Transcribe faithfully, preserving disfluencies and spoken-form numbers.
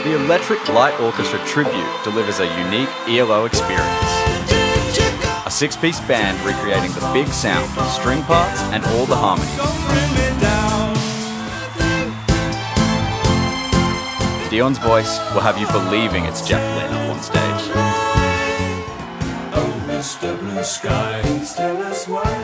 the Electric Light Orchestra Tribute delivers a unique E L O experience. A six-piece band recreating the big sound, string parts, and all the harmonies. Dion's voice will have you believing it's Jeff Lynne up on stage. Oh, Mister Blue Sky, tell us why.